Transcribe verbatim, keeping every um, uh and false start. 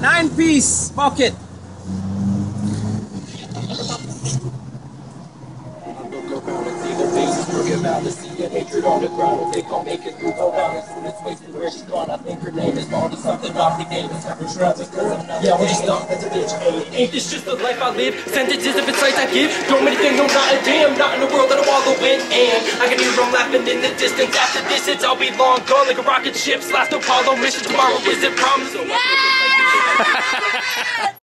Nine piece pocket. Hatred on the ground, they gon' make it through the round. As soon as wasted where she's gone, I think her name is Baldy. Something off the game, it's never shrubs. Yeah, what you stop, that's a bitch. Hey, ain't this just the life I live? Sentences of insights I give. Don't make anything, no, not a damn. Not in the world that I wallow in. And I can hear them laughing in the distance. After this, it's I'll be long gone like a rocket ship's last Apollo mission. Tomorrow is it promise? So